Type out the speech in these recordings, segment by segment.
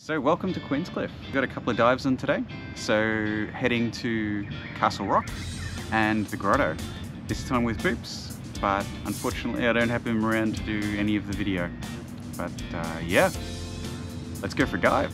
So welcome to Queenscliff. We've got a couple of dives on today. So heading to Castle Rock and the Grotto. This time with Boops, but unfortunately I don't have him around to do any of the video. But yeah, let's go for a dive.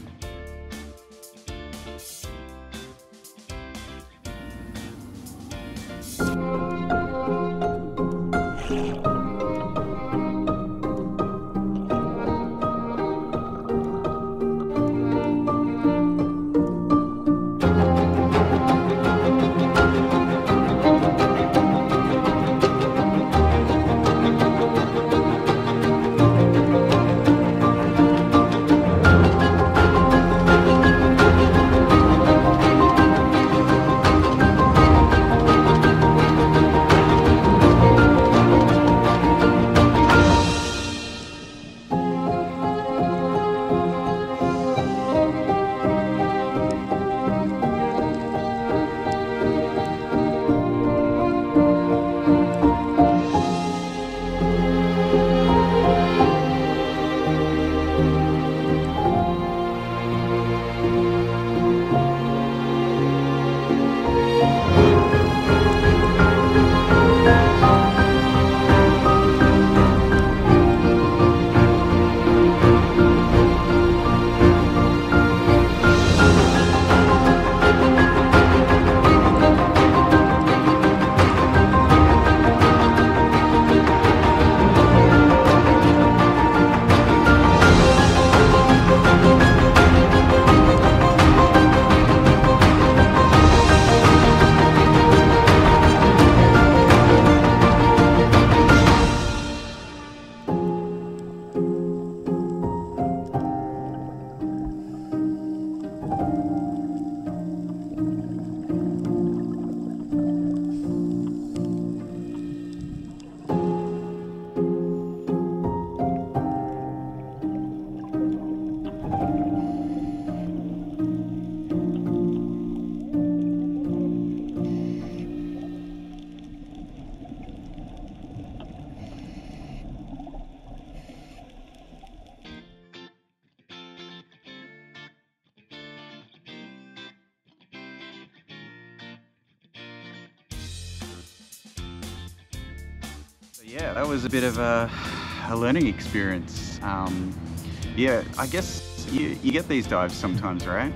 Yeah, that was a bit of a learning experience. Yeah, I guess you get these dives sometimes, right?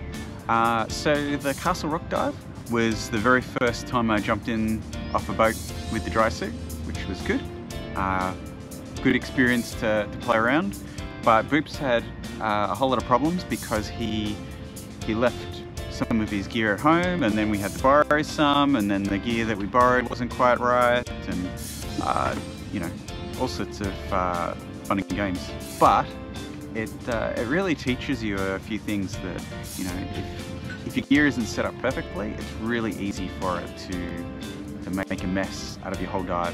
So the Castle Rock dive was the very first time I jumped in off a boat with the Drysuit, which was good. Good experience to play around. But Boops had a whole lot of problems because he left some of his gear at home, and then we had to borrow some, and then the gear that we borrowed wasn't quite right, and you know, all sorts of fun and games. But it really teaches you a few things that, you know, if your gear isn't set up perfectly, it's really easy for it to make a mess out of your whole dive.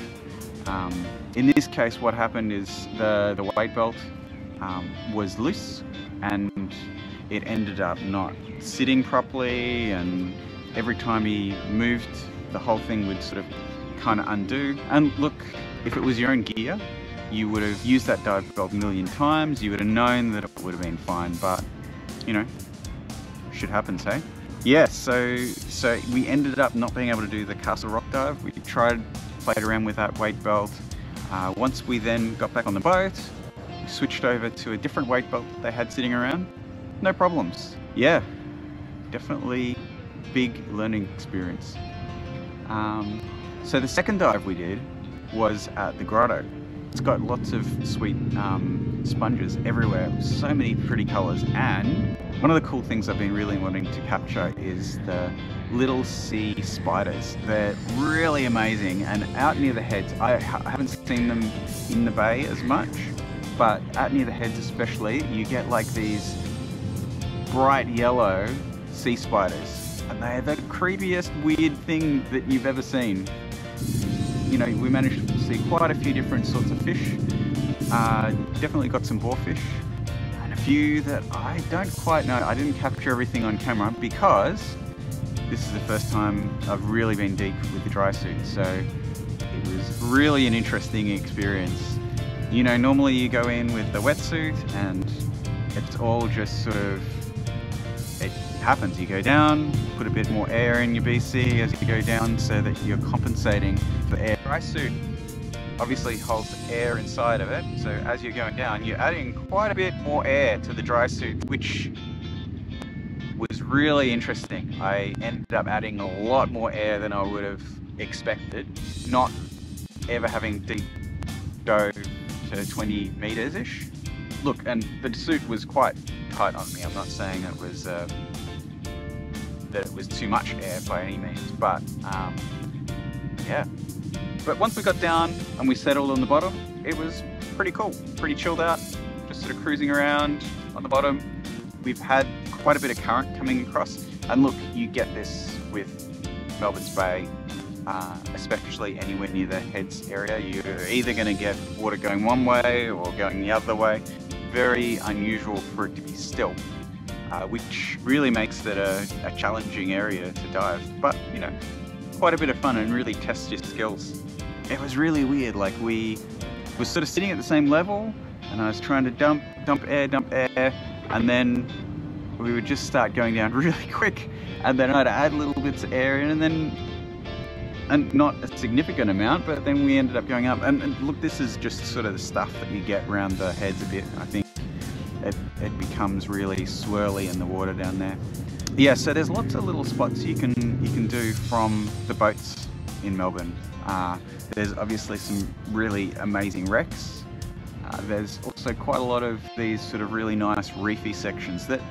In this case, what happened is the weight belt was loose, and it ended up not sitting properly, and every time he moved, the whole thing would sort of kind of undo. And look, if it was your own gear, you would have used that dive belt a million times, you would have known that it would have been fine, but you know, shit happens, hey? Yeah, so we ended up not being able to do the Castle Rock dive. We played around with that weight belt. Once we then got back on the boat, we switched over to a different weight belt that they had sitting around. No problems. Yeah, definitely big learning experience. So the second dive we did was at the Grotto. It's got lots of sweet sponges everywhere, so many pretty colours, and one of the cool things I've been really wanting to capture is the little sea spiders. They're really amazing, and out near the heads, I haven't seen them in the bay as much, but out near the heads especially, you get like these bright yellow sea spiders, and they're the creepiest weird thing that you've ever seen. You know, we managed to see quite a few different sorts of fish. Definitely got some boarfish, and a few that I don't quite know. I didn't capture everything on camera because this is the first time I've really been deep with the Drysuit, so it was really an interesting experience. You know, normally you go in with the wetsuit and it's all just sort of happens. You go down, put a bit more air in your BC as you go down so that you're compensating for air. Drysuit obviously holds air inside of it, so as you're going down, you're adding quite a bit more air to the Drysuit, which was really interesting. I ended up adding a lot more air than I would have expected, not ever having to go to 20 meters-ish. Look, and the suit was quite tight on me. I'm not saying it was that it was too much air by any means, but yeah. But once we got down and we settled on the bottom, it was pretty cool, pretty chilled out, just sort of cruising around on the bottom. We've had quite a bit of current coming across, and look, you get this with Melbourne's Bay, especially anywhere near the heads area. You're either going to get water going one way or going the other way. Very unusual for it to be still, which really makes it a challenging area to dive, but you know, quite a bit of fun and really tests your skills. It was really weird, like we were sort of sitting at the same level and I was trying to dump air, and then we would just start going down really quick, and then I'd add little bits of air in, and not a significant amount, but then we ended up going up. And look, this is just sort of the stuff that you get around the heads a bit. I think it becomes really swirly in the water down there. Yeah, so there's lots of little spots you can do from the boats in Melbourne. There's obviously some really amazing wrecks. There's also quite a lot of these sort of really nice reefy sections that,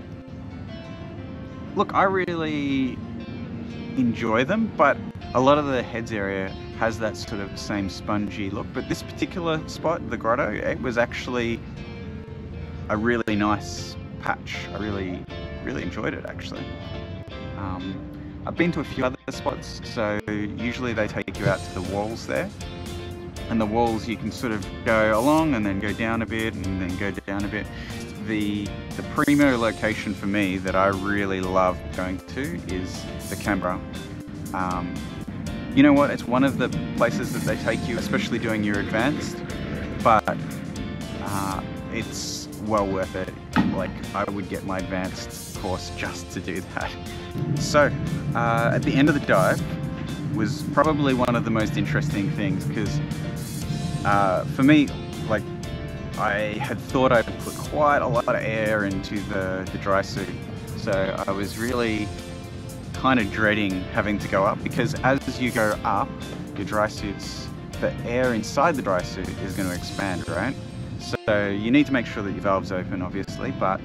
look, I really enjoy them, but a lot of the heads area has that sort of same spongy look. But this particular spot, the Grotto, it was actually a really nice patch. I really enjoyed it actually. I've been to a few other spots, so usually they take you out to the walls there, and the walls you can sort of go along and then go down a bit and then go down a bit. The primo location for me that I really love going to is the Canberra. You know what, it's one of the places that they take you, especially doing your advanced, but it's well worth it. Like, I would get my advanced course just to do that. So at the end of the dive was probably one of the most interesting things, because for me, like, I had thought I'd put quite a lot of air into the Drysuit, so I was really kind of dreading having to go up, because as you go up, your Drysuit's, the air inside the Drysuit is going to expand, right? So you need to make sure that your valve's open, obviously, but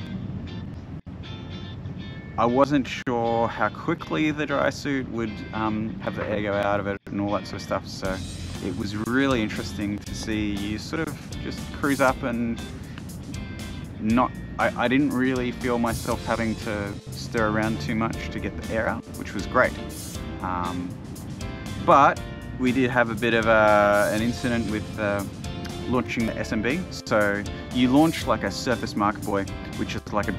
I wasn't sure how quickly the Drysuit would have the air go out of it and all that sort of stuff, so it was really interesting to see you sort of just cruise up and I didn't really feel myself having to stir around too much to get the air out, which was great. But we did have a bit of an incident with launching the SMB. So you launch like a surface marker buoy, which is like an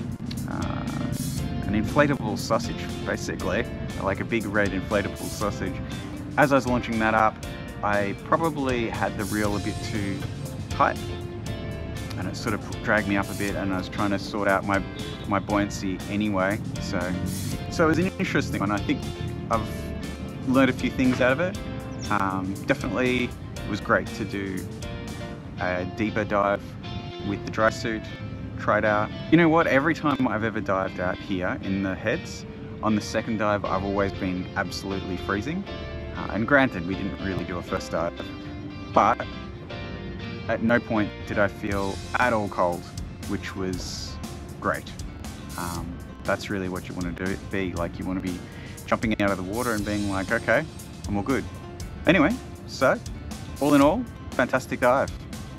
inflatable sausage, basically, like a big red inflatable sausage. As I was launching that up, I probably had the reel a bit too tight, and it sort of dragged me up a bit, and I was trying to sort out my buoyancy anyway. So it was an interesting one. I think I've learned a few things out of it. Definitely it was great to do a deeper dive with the Drysuit, try it out. You know what, every time I've ever dived out here in the heads, on the second dive I've always been absolutely freezing. And granted, we didn't really do a first dive, but at no point did I feel at all cold, which was great. That's really what you want to be like. You want to be jumping out of the water and being like, okay, I'm all good. Anyway, so all in all, fantastic dive.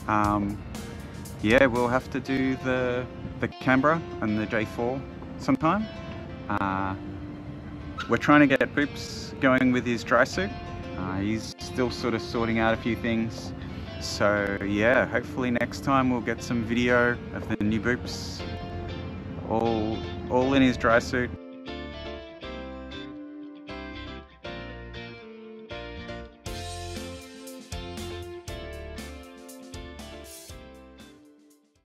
Yeah, we'll have to do the Canberra and the J4 sometime. We're trying to get Poops going with his Drysuit. He's still sort of sorting out a few things. So yeah, hopefully next time we'll get some video of the new Boops all in his Drysuit.